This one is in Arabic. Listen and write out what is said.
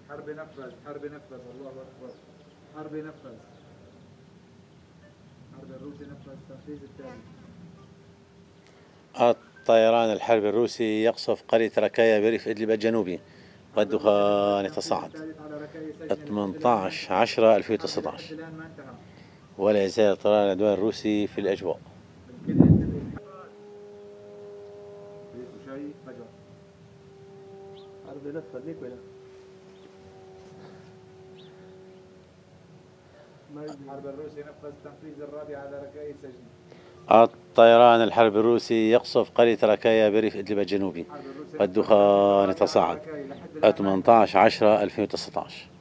حرب نفذ، حرب نفذ، الله أكبر. حرب نفذ. حرب الروسي نفذ التنفيذ التالي. الطيران الحربي الروسي يقصف قرية ركايا بريف إدلب الجنوبي والدخان يتصاعد. 18/10/2019. ولا يزال طيران العدوان الروسي في الأجواء. الحرب الروسي نفذ تنفيذ الرابع على ركائز سجن. الطيران الحربي الروسي يقصف قرية ركايا بريف إدلب الجنوبي والدخان يتصاعد. 18/10/2019.